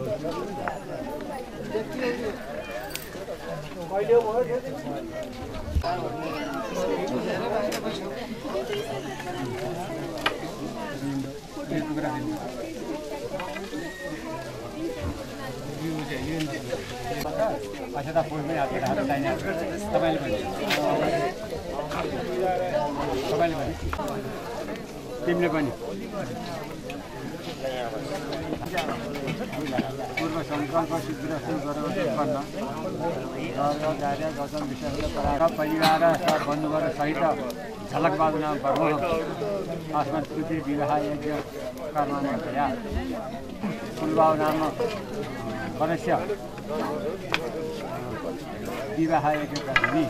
अच्छा फुल पनि हात चाहिने तपाईँले पनि तिमीले पनि पूर्व संकल्प सिद्धिरस्तु गराउँछ उत्पन्न कार्य गौतम विषयले परार परिवार बन्धुवर सहित झलक बाजुना वर्म अस्मत् स्तुति विवाह यज्ञ कर्मया फुलबाउ नाम परस्य विवाह यज्ञ कर्मणि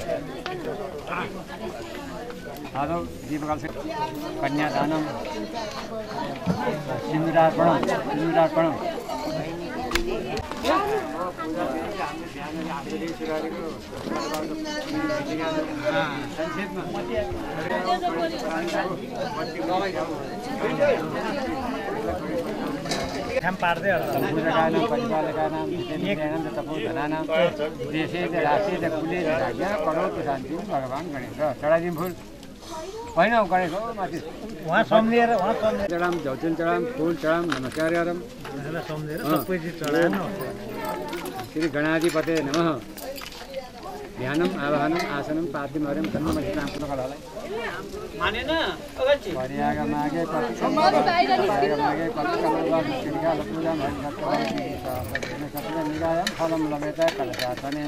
आदौ दीपकाल से कन्यादानम सिंदूरार्पणम हम पार्दै सम्पूर्णकानां परिपालकानां नित्यनित्यानां तपोधनानां देशे राष्ट्रे कुले राज्ञा करोतु शान्ति भगवान गणेश चढाइदिउँ फुल होइन गणेश हो माथि उहाँ सम्झेर चढाम झौचुन चढाम फुल चढाम नमस्कार गरौँ सम्झेर सबै चिज चढाउनु श्री गणाधिपते नमः ध्यानम आवाहनम आसनम पाद्यम हरिम धर्म नाम पुनकलालाई मानेन अगछि परियागा मागे मागे कलकलवा निष्क्रिया लपूजा भरिसक्तवादी सत्य निरायम फलम लभेता कलशातनेन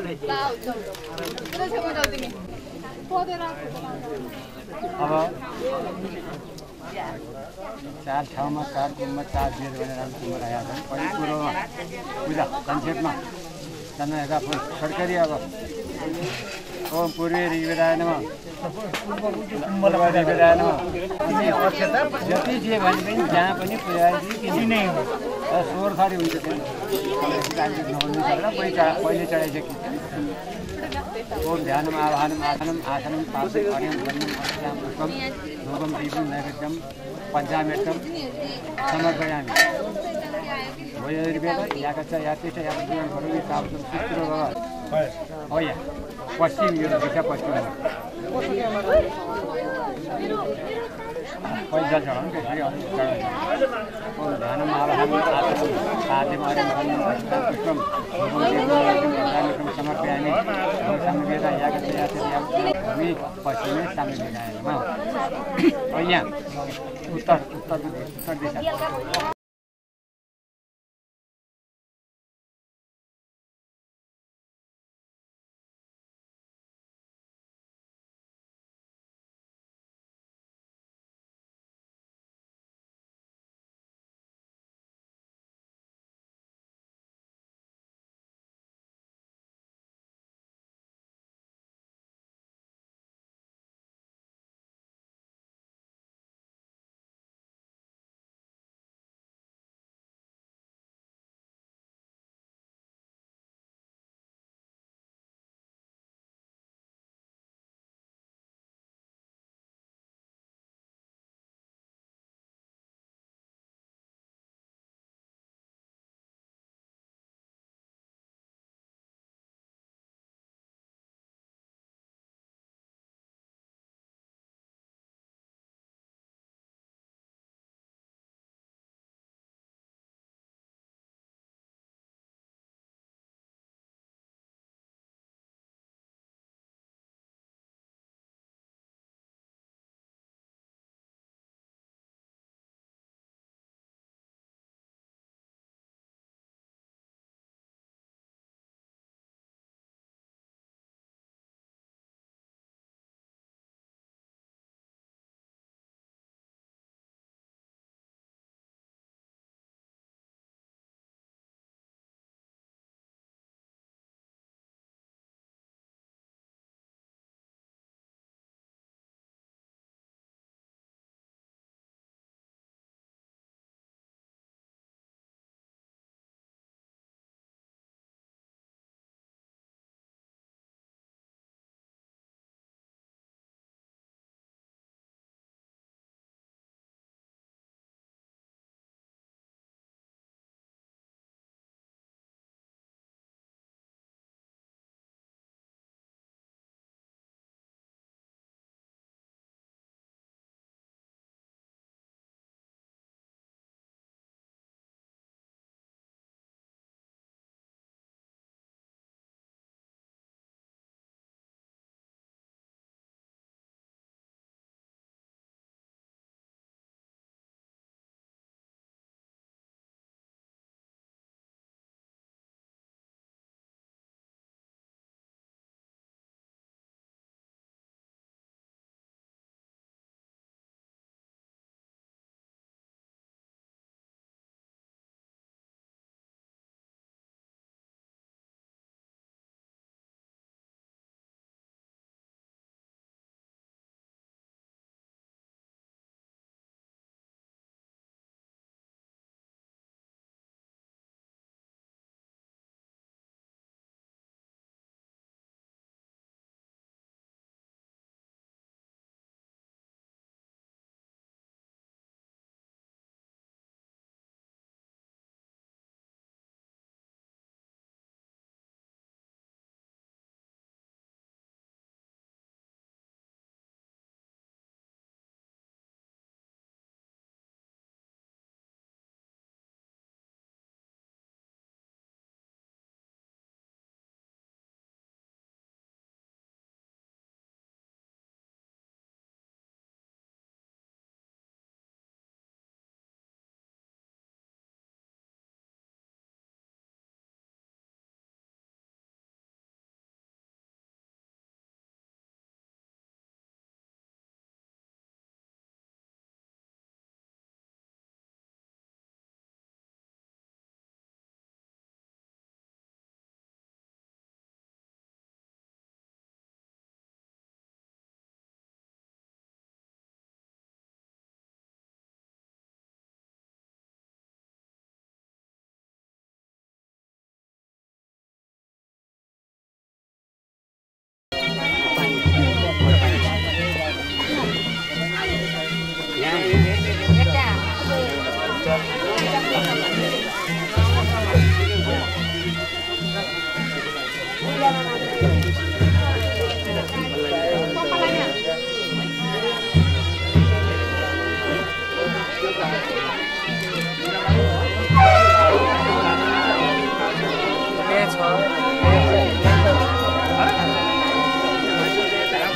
अब चार ठाउँमा चार कुममा चार बेर भनेर कुम राखेका छन् पहिलो कुरोमा पूजा संक्षेपमा चन्द्र हेर्दा फुल छोटकरी अब ओम पूर्वे ऋग्वेदाय नमः ऋग्वेदाय नमः जति जे भने पनि जहाँ पनि पुर्याइदिनु नै हो स्वर थरी हुन्छ पहिले चढाइसक्यो ओम ध्यानम आवाहनम आसनम आसनम पासम अर्यम धर्मम अस्याम पुष्पम धूपम दीपम नैवेद्यम पञ्चामृतम समर्पयामि वयोर्वेद यागच्छ यातिष्ठ यागजीवन करोमि तावतं सुस्थिरो भव हो या पश्चिम यो दिशा पश्चिम पैसा चढाउनु त्यसरी अलिक चढाउनु ओम ध्यानम आवाहनम आसनम पासम अर्यम धर्मम अस्याम पुष्पम धूपम दीपम पञ्चामृतम समर्पयामि समवेद यागच्छ यातिष्ठ यागजीवन पश्चिमे समवेदाय नमः हो या उत्तर दिशा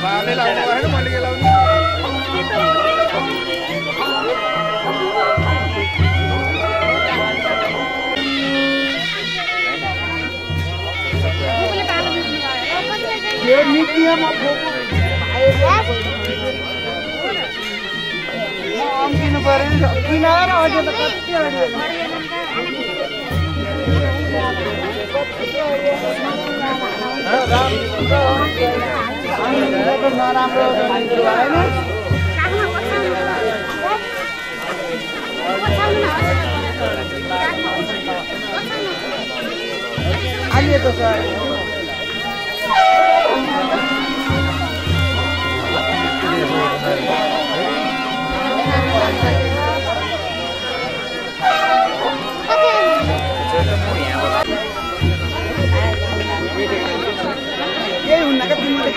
बाले लाउनु भएन मैले के लाउने ये नीतिमा फोको दिनु पर्यो किनाएर अझै त कति नराम्रो अहिले त सर यही हुन्न क्या तिमीले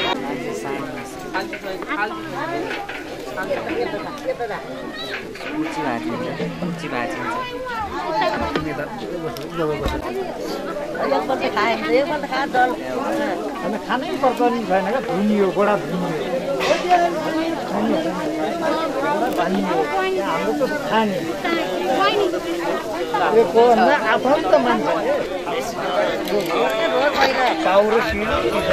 खानै पर्छ नि छैन क्या धुनियो गोडा धुनियो हाम्रो त खाने यो कोभन्दा आफन्त मान्छे टाउ र सिँढी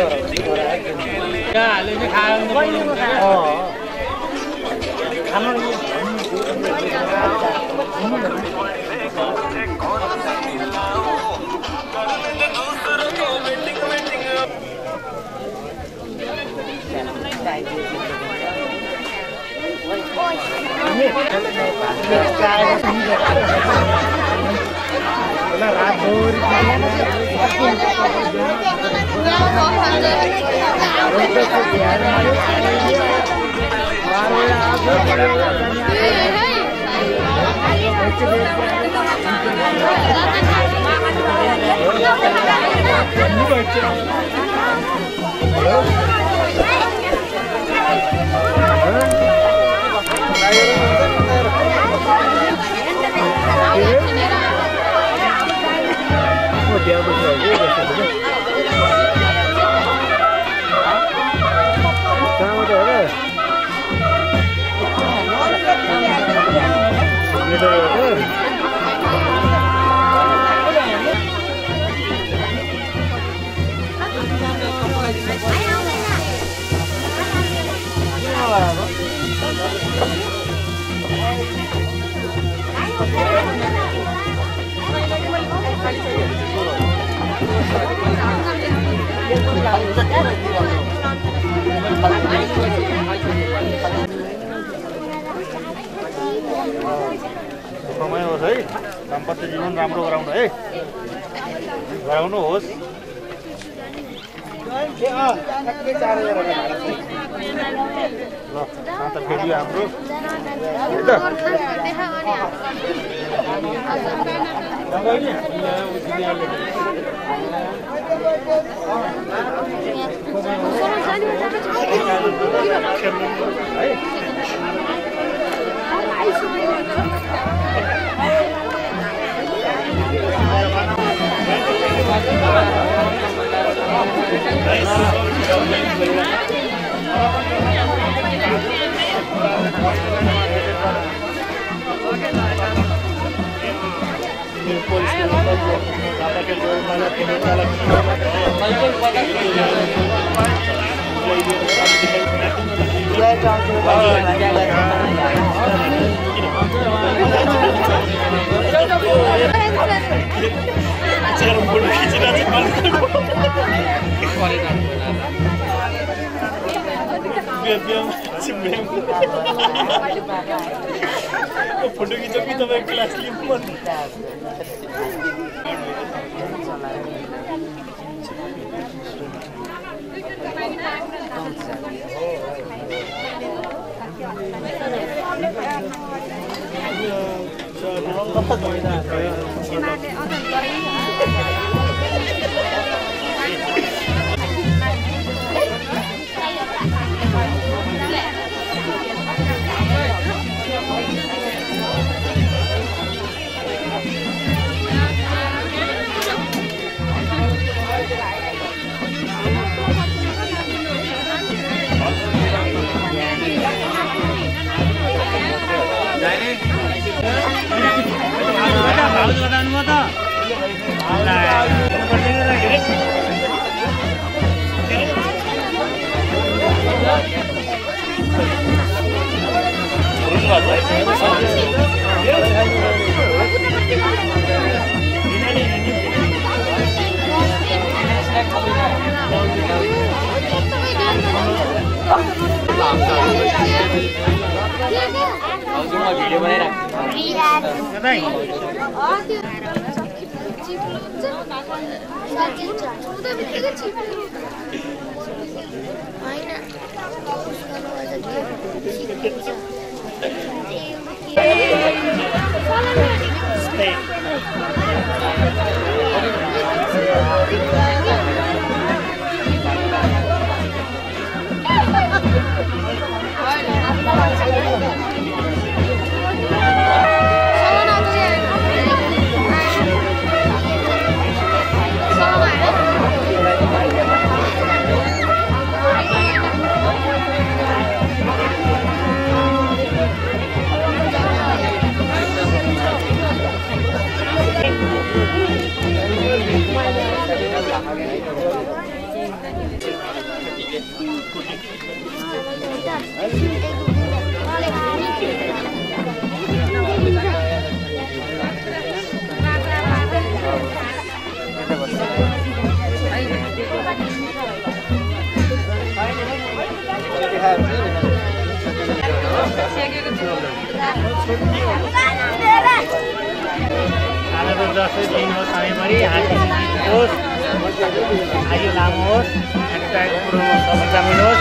समय होस् है दाम्पत्य जीवन राम्रो गराउनु है गराउनुहोस् ल अन्त फेरि हाम्रो फोटो खिच्छ कि तपाईँ क्लास लिनु भिडियो बनाइराख्छु आज त दसैँ दिन हो सधैँभरि हाँसी होस् आयु लामो होस् चाहेको कुरोमा सफलता मिलोस्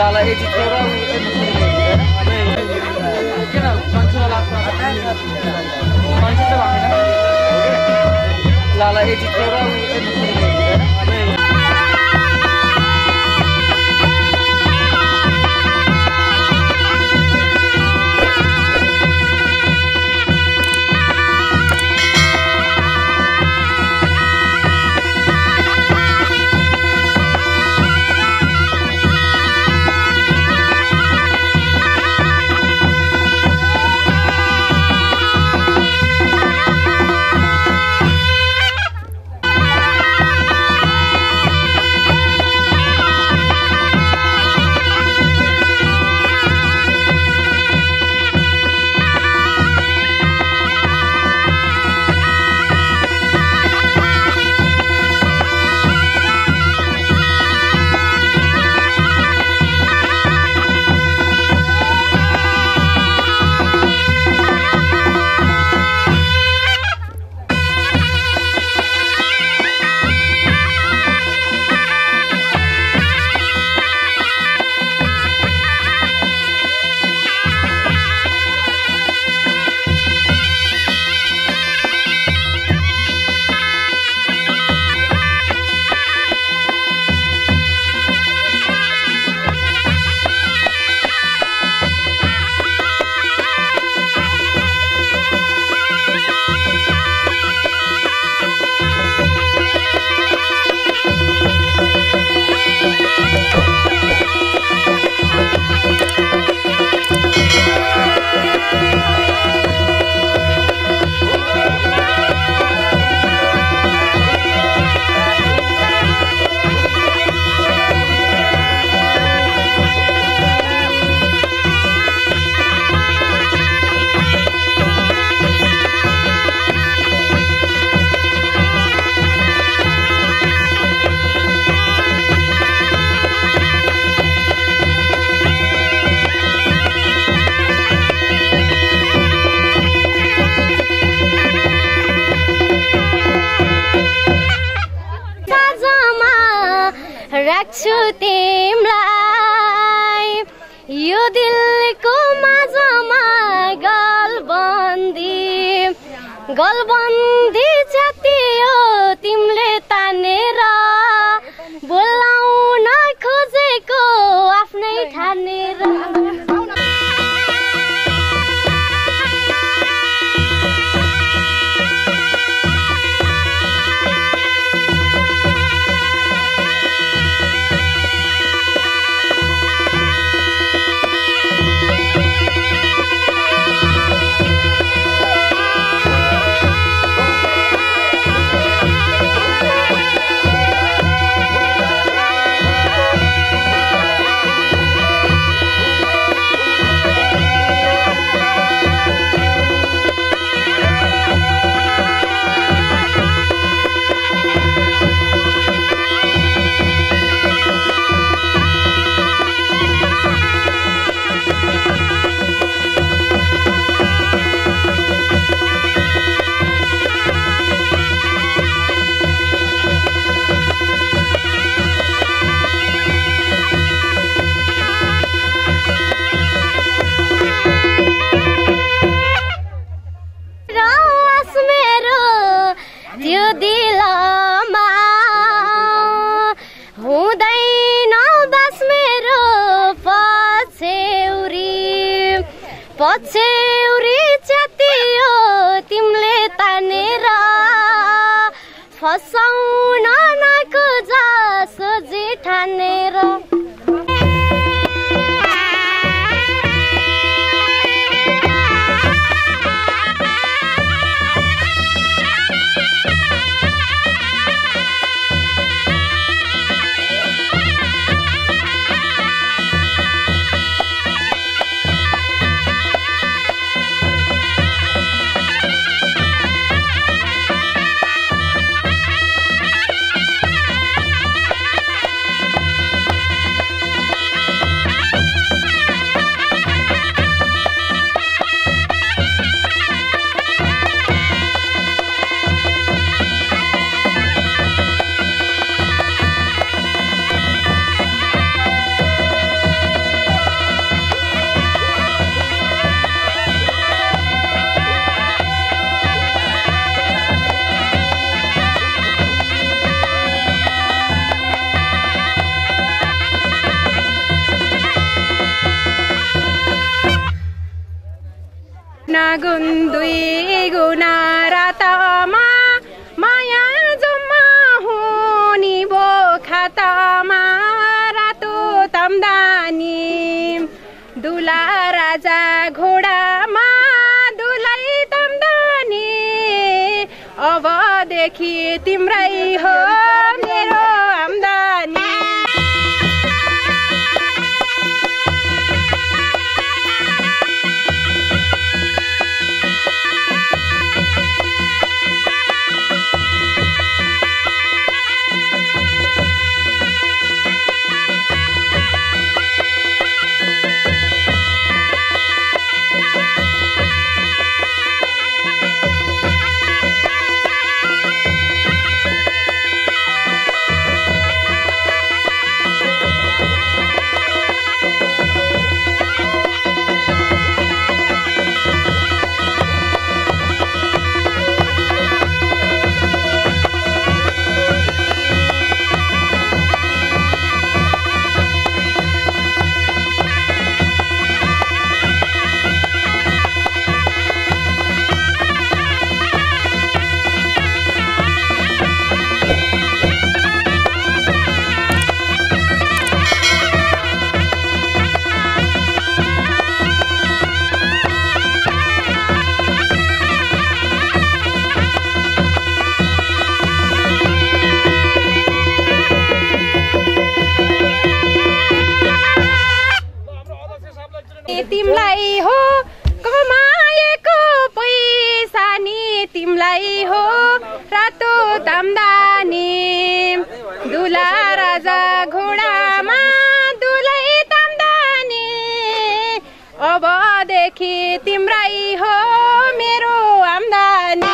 लाला ये जित्यो र किन कन्सिल लाग्छ लाला ये जित्यो र राख्छु तिमलाई यो दिलको माझमा गलबन्दी च्यातियो तिमीले तानेर बोलाउन खोजेको आफ्नै ठानेर पछ्यौरी च्यातियो तिमीले तानेर फसाउन नखोजा सोझी ठानेर गुण दुई गुना रातमा माया जम्मा हुनी बो खातामा रातो तमदानी दुला राजा घोडामा दुलै तमदानी अबदेखि तिम्रै हो मेरो आम्दानी तिमलाई हो कमाएको पैसा नि तिमलाई हो रातो तमदानी दुला राजा घोडामा दुलै तमदानी अबदेखि तिम्रै हो मेरो आम्दानी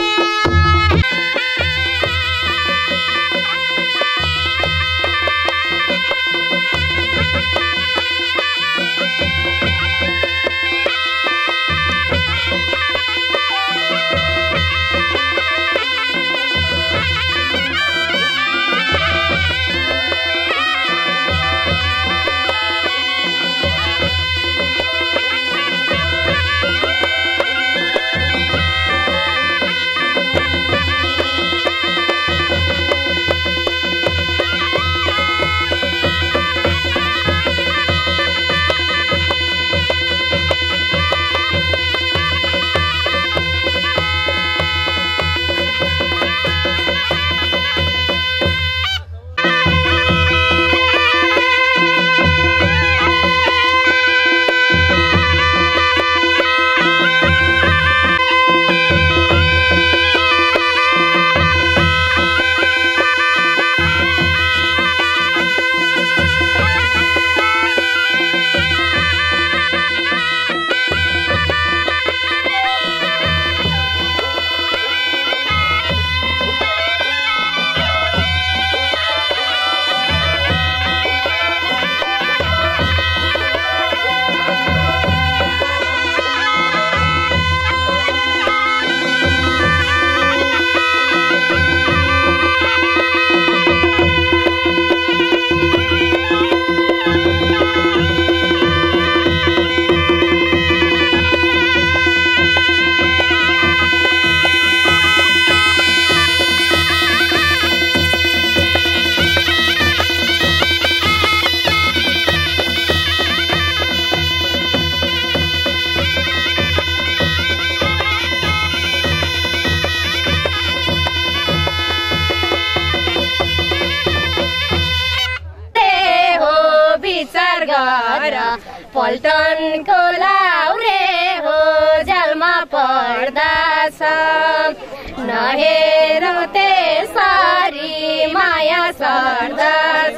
पल्टनको लाउरे हो जलमा पर्दछ नहेरो त्यसरी माया सर्दछ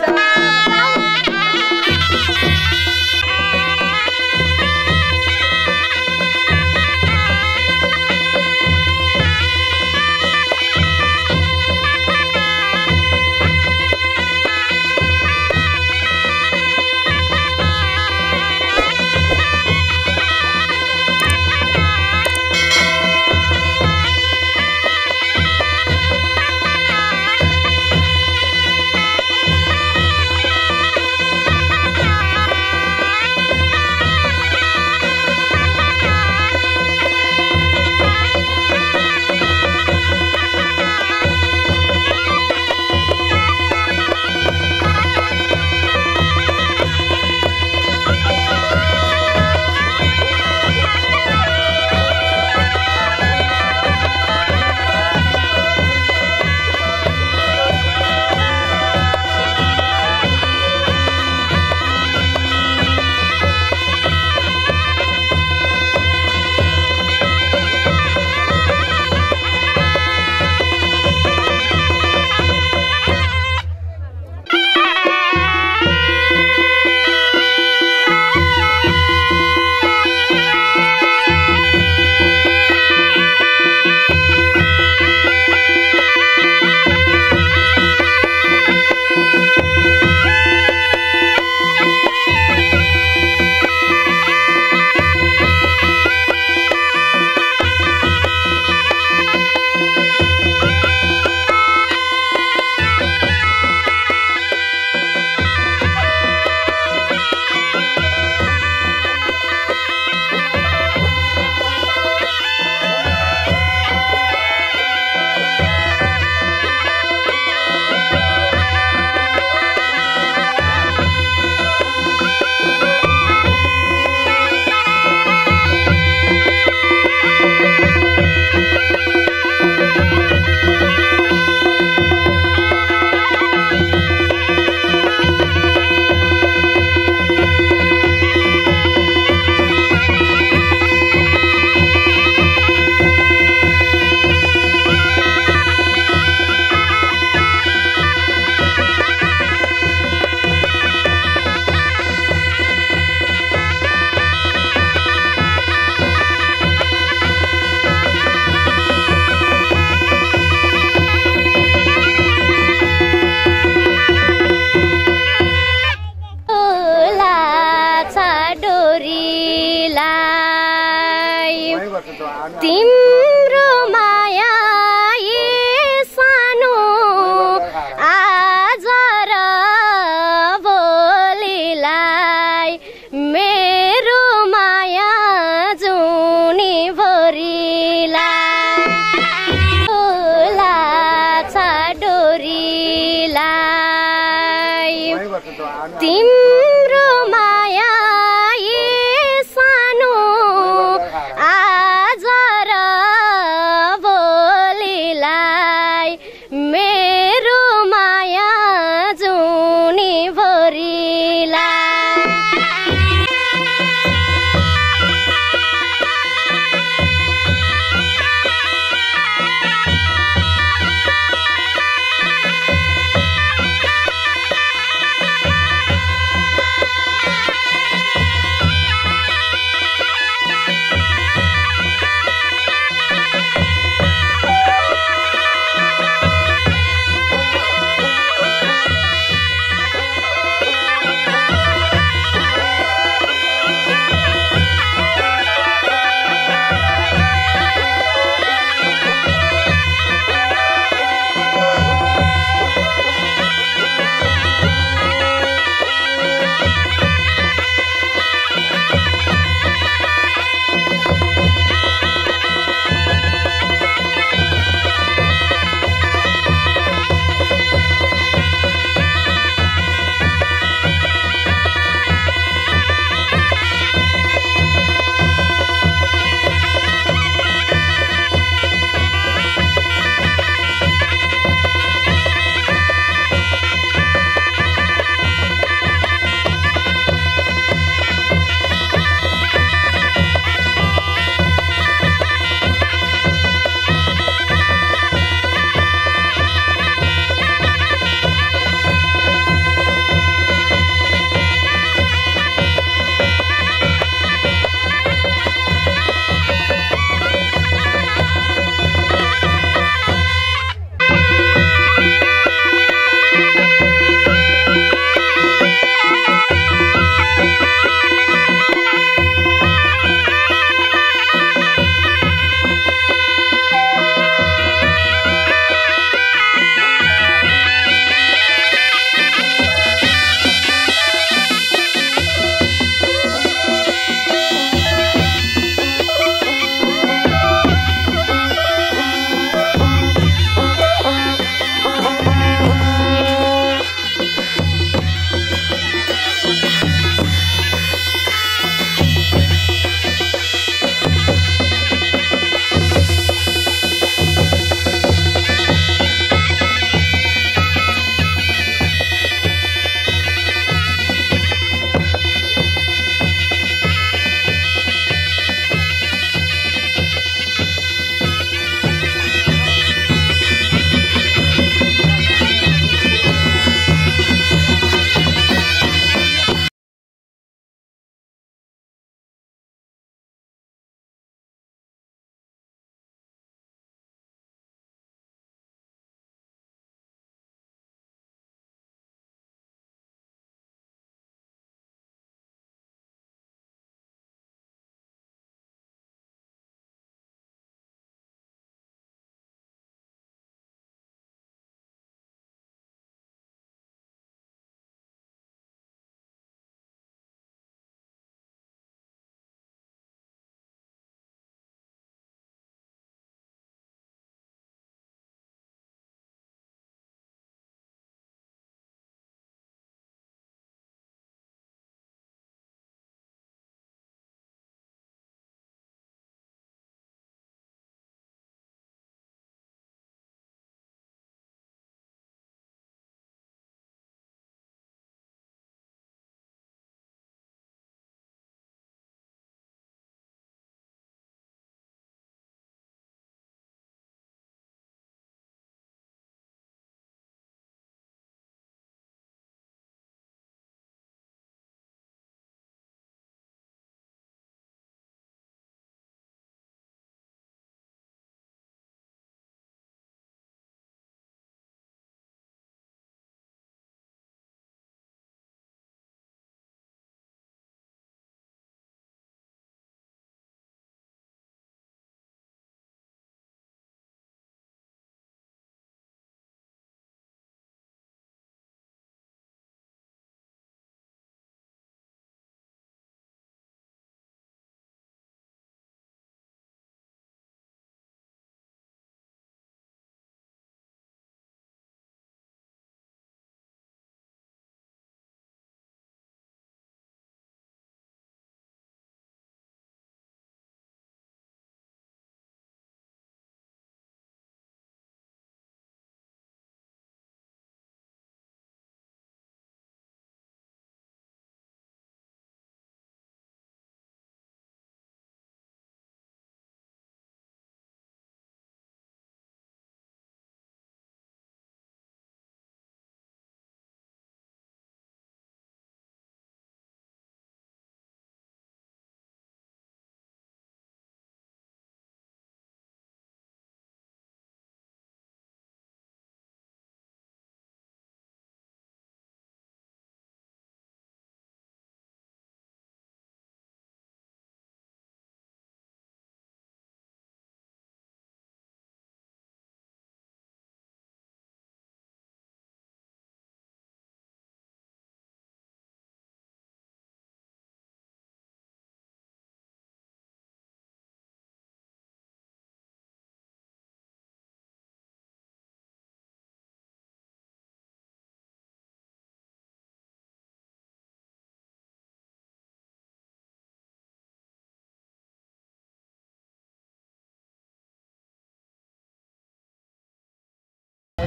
तिम्रो माया ए सानो आज र भोलिलाई मेरो माया जुनी भरिलाई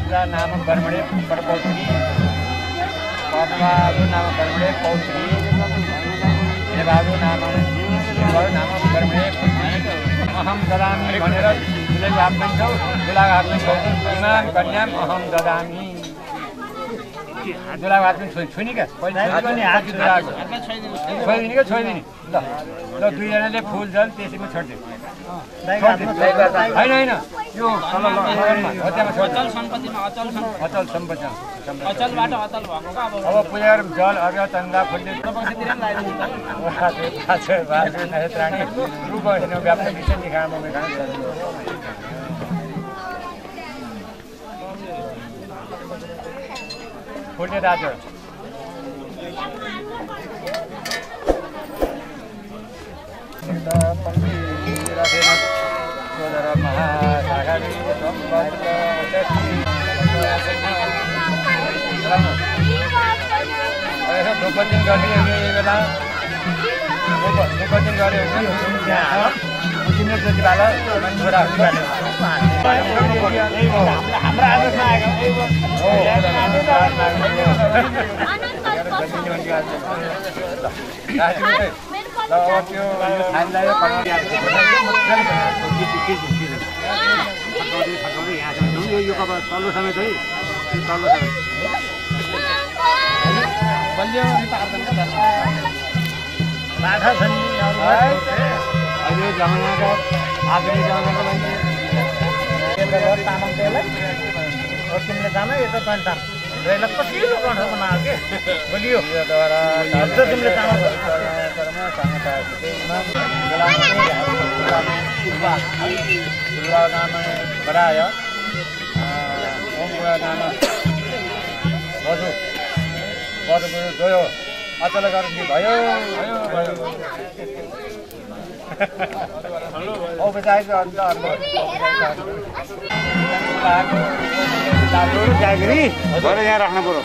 सुभद्रा नाम कर्मणे परपौत्री कर्णबाबु नाम कर्मणे पौत्री देवाबु नाम कर्मणे अहम ददामी भनेर तुले हाप्छौ दुलाघाटमा इमाम कन्याम अहम ददामी दुलाघाटमा छोइनी क्या छोइदिने क्या छोइदिने ल ल दुईजनाले फुल जल त्यसैमा छोड्दियो होइन यो अचल सम्पत्ति अब पूजा जल अर्घ चन्दा फुल्ने नक्षत्राणी रूप व्याप्त विषय निखाम फुल्ने दाजु ढोकचिन गर्ने बेला ढोकचिन गऱ्यो भने जति बाला छोराहरू तल्लो समेत है तल्लो समेत बाठा छन् अहिले जमानाको आधुनिक जमानाको मान्छे तामाङ त्यसलाई तिमीले जान यता पनि ताम रेलक कतिलो कण्ठ बनायो के बोलियो तिमीले बढायो गयो अचल गर्ने भयो जागिरी यहाँ राख्नु पर्यो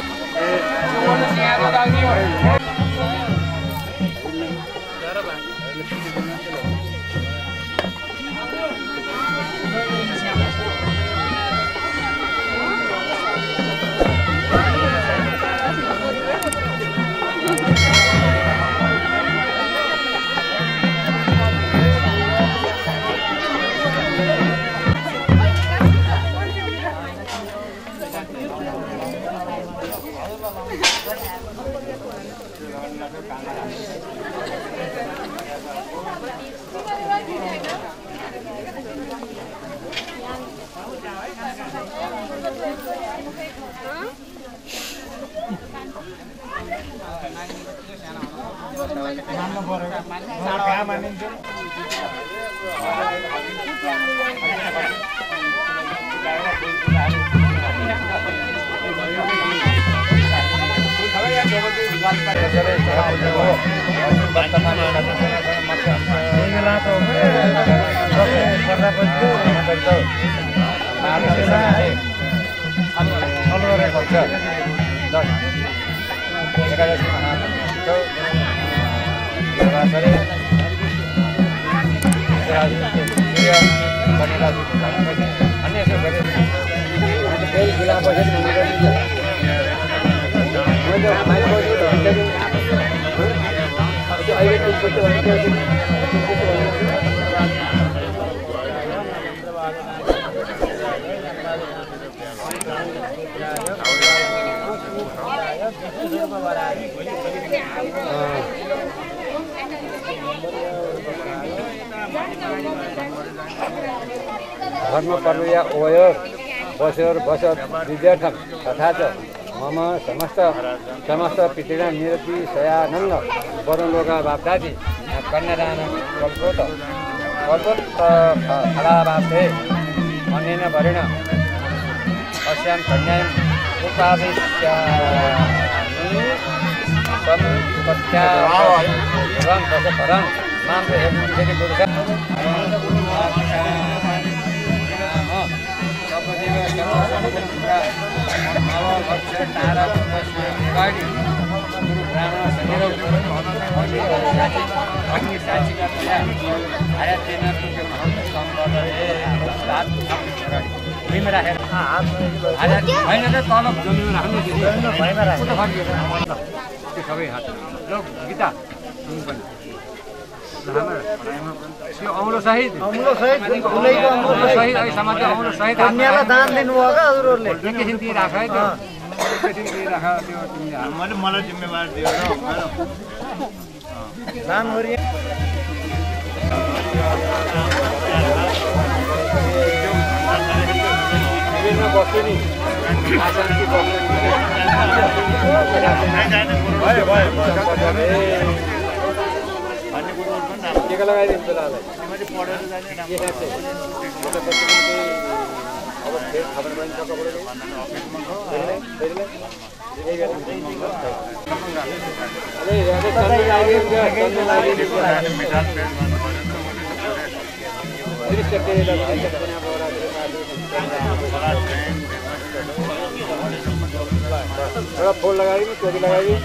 धर्म पर्वया ओयो बसर विद्यार्थम तथा च मम समस्त पितृणां निरति सयानंग वरुणलोका बाप्तादि कन्यादान कल्पोत फलाभाप्ते अन्येन वरेण अस्यां कन्यां उपादिष्यामि संपत्त्यां दशपरं मां हेतुं पुरुषं भुइँमा राखेर होइन त तल जमिनमा राख्नु भुइँमा राखेर त्यो सबै हात ल गीता त्यो औलो सहित अहिलेसम्म चाहिँ औलो सहित दान दिनुभयो क्या हजुरहरूले एकैछिन दिइराख है त्यो एकैछिन दिइराख त्यो मैले मलाई जिम्मेवार दियो दान गरि बस्यो नि टिका लगाइदिनु बेलालाई अब फेरि खबर पाइन्छ एउटा फुल लगाइदिनु टोपी लगाइदिनु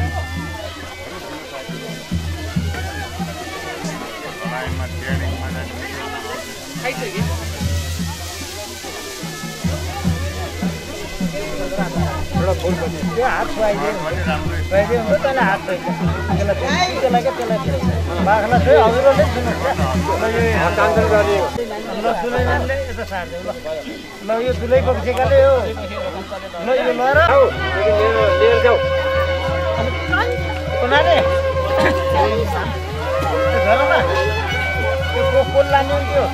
एउटा फुल पनि त्यो हात खुवाइदियो हो तँलाई हात त्यसलाई बाख्रा थियो हजुरहरूले सुन्नु सुनैले यता सार्दै ल यो दुलैको ठेकाले हो ल यो लिएर लिएर जाऊ कुनाले घरमा त्यो कोल लाने हुन्थ्यो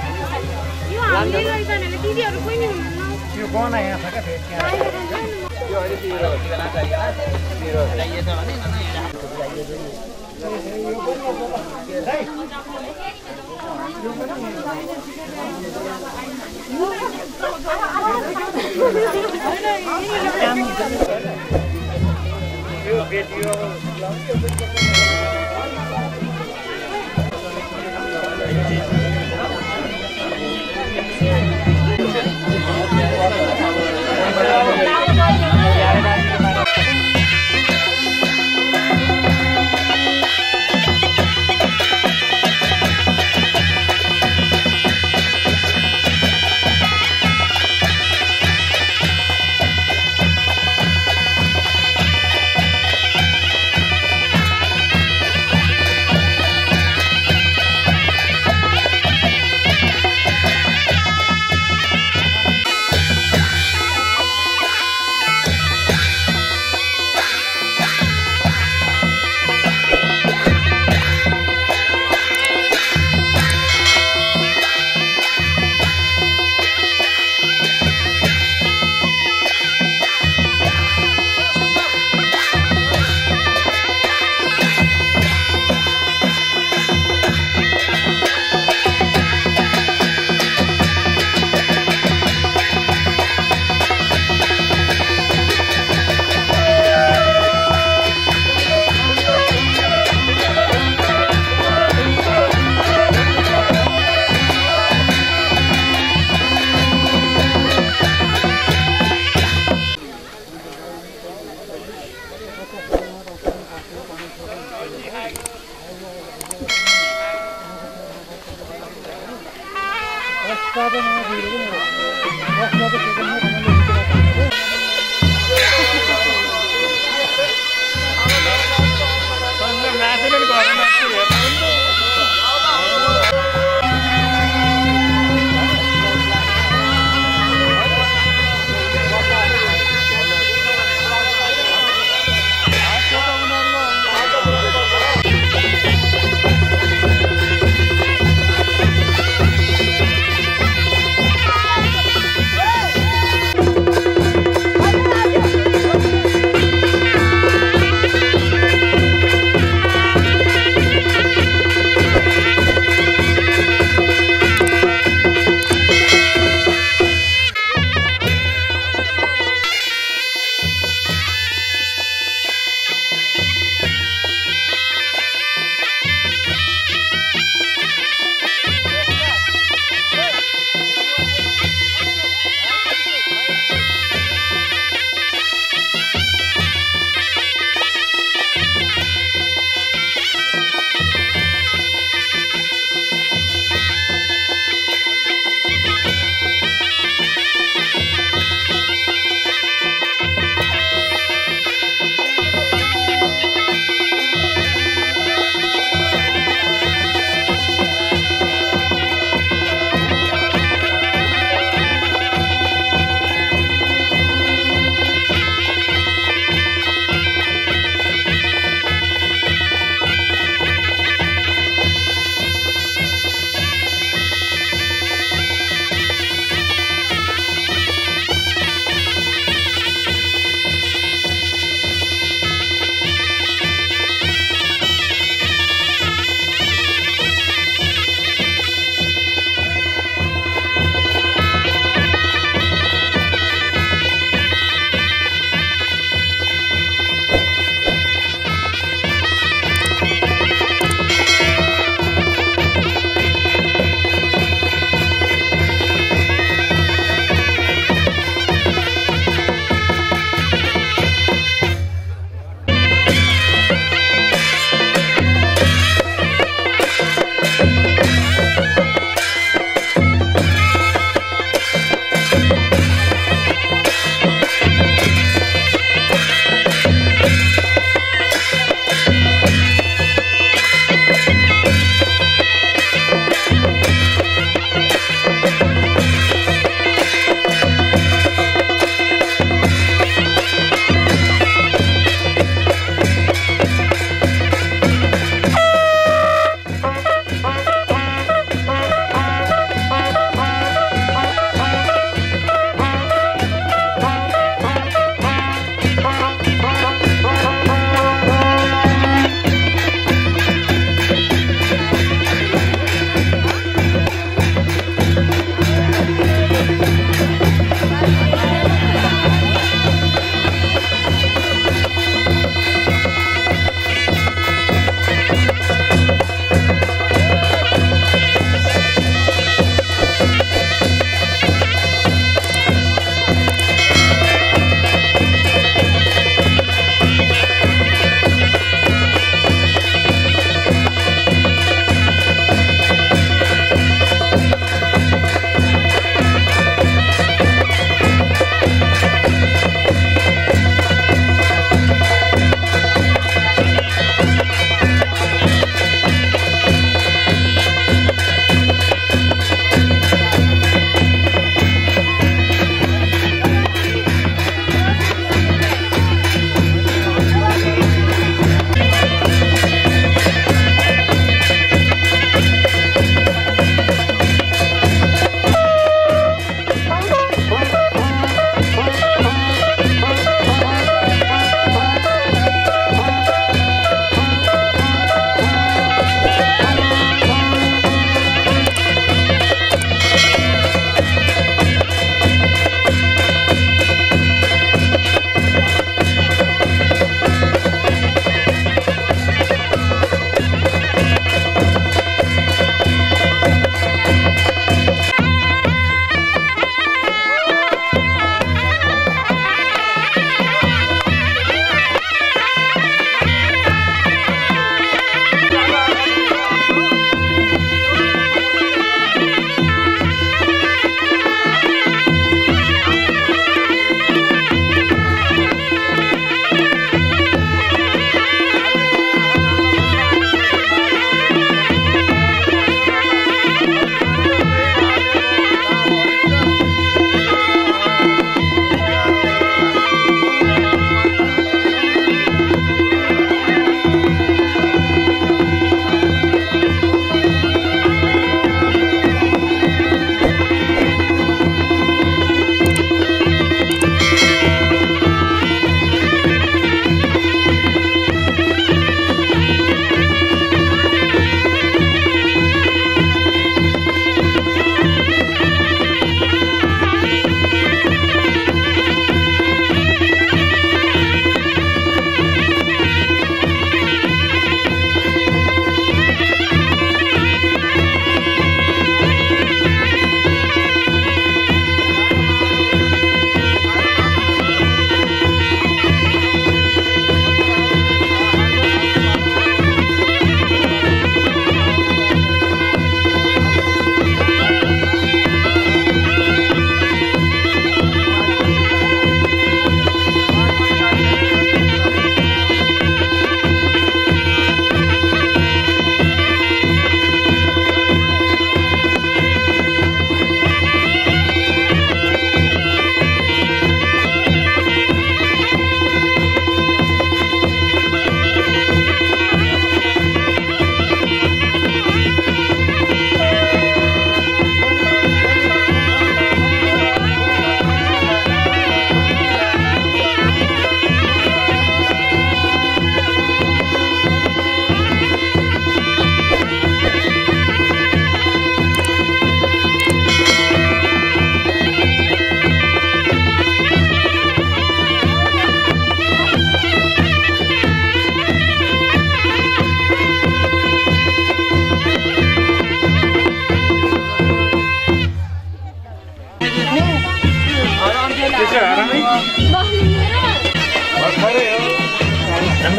त्यो गहना यहाँ छ क्या फेरि त्यो अहिले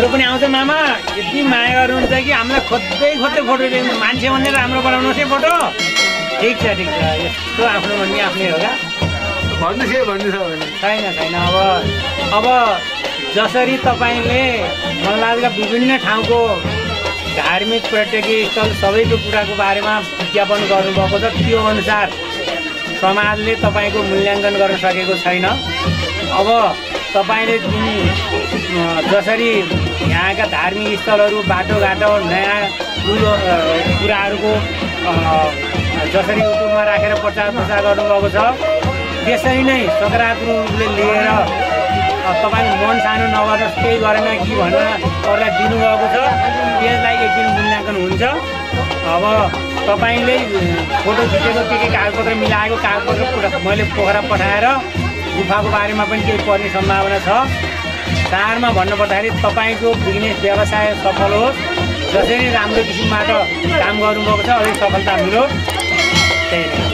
हाम्रो पनि आउँछ मामा यति माया गर्नुहुन्छ कि हामीलाई खोज्दै फोटो ल्याउनु मान्छे भनेर राम्रो बनाउनुहोस् है फोटो। ठिक छ यस्तो आफ्नो भन्ने आफ्नै हो क्या भन्नु के भन्नु छ भने छैन। अब जसरी तपाईँले मल्लादका विभिन्न ठाउँको धार्मिक पर्यटकीय स्थल सबैको कुराको बारेमा विज्ञापन गर्नुभएको छ, त्यो अनुसार समाजले तपाईँको मूल्याङ्कन गर्न सकेको छैन। अब तपाईँले जुन जसरी यहाँका धार्मिक स्थलहरू बाटोघाटो नयाँ कुराहरूको जसरी युट्युबमा राखेर प्रचार गर्नुभएको छ, त्यसरी नै सकारात्मक रूपले लिएर तपाईँको मन सानो नगर्नुहोस्, केही गरेन कि भनेर अरूलाई दिनुभएको छ, त्यसलाई एक दिन मूल्याङ्कन हुन्छ। अब तपाईँले फोटो खिचेको के कागजपत्र मिलाएको कागजपत्र मैले पोखरा पठाएर गुफाको बारेमा पनि केही पर्ने सम्भावना छ। सारमा भन्नुपर्दाखेरि तपाईँको बिजनेस व्यवसाय सफल होस्, जसरी राम्रो किसिमबाट काम गर्नुभएको छ अझै सफलता मिलोस्, त्यही नै।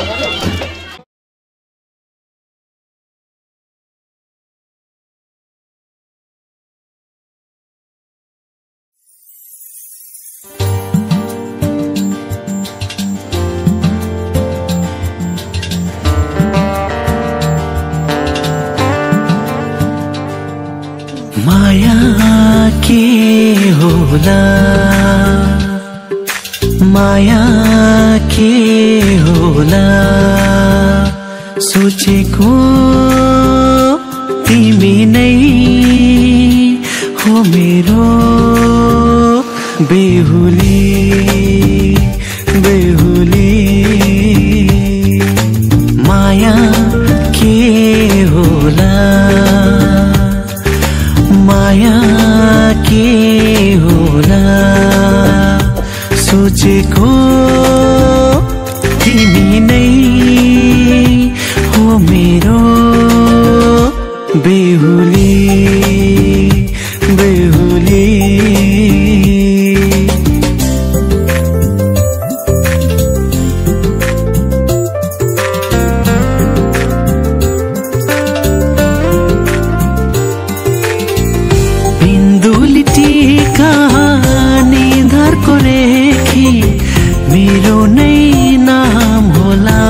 माया के होला, माया के होला, सोचेको तिमी नै हो मेरो बेहुली बेहुली। माया के होला, माया के होला, सोचेको तिमी नै हो मेरो बेहुली बेहुली। निधारको रेखी मेरो नै नाम होला,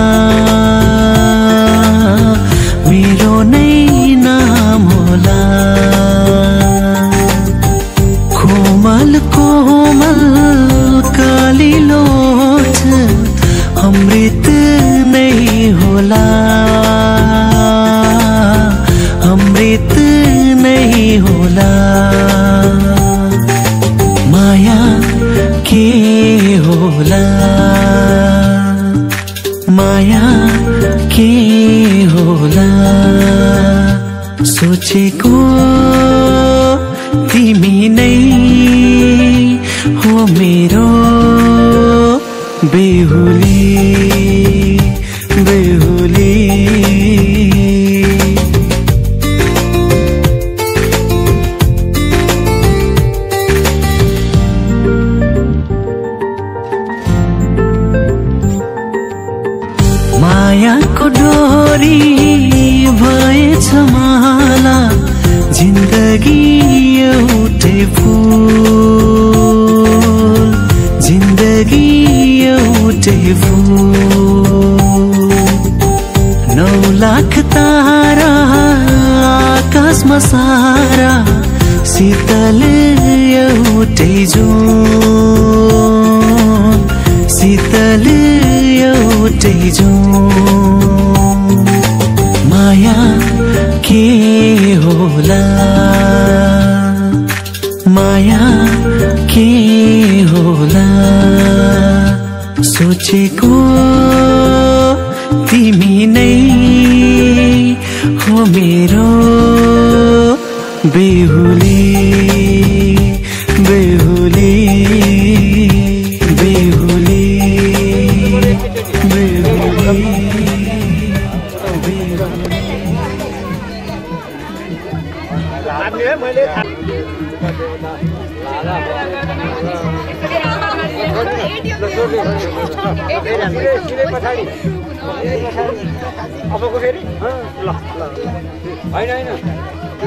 मेरो नै नाम होला। कोमल कोमल कालिलो अमृत नै होला, अमृत नै होला। माया के होला, माया के होला, सोचेको तिमी नै हो मेरो बेहुली बेहुली। मायाको डोरी भएछ माला, जिन्दगी एउटै फुल, जिन्दगी एउटै फुल। 9 लाख तारा आकाशमा सारा, शीतल एउटै जुन, शीतल एउटै जुन। माया के होला, माया के होला, सोचेको तिमी नै हो मेरो बेहुली बेहुली बेहुली बेहुली। अबको फेरि ल होइन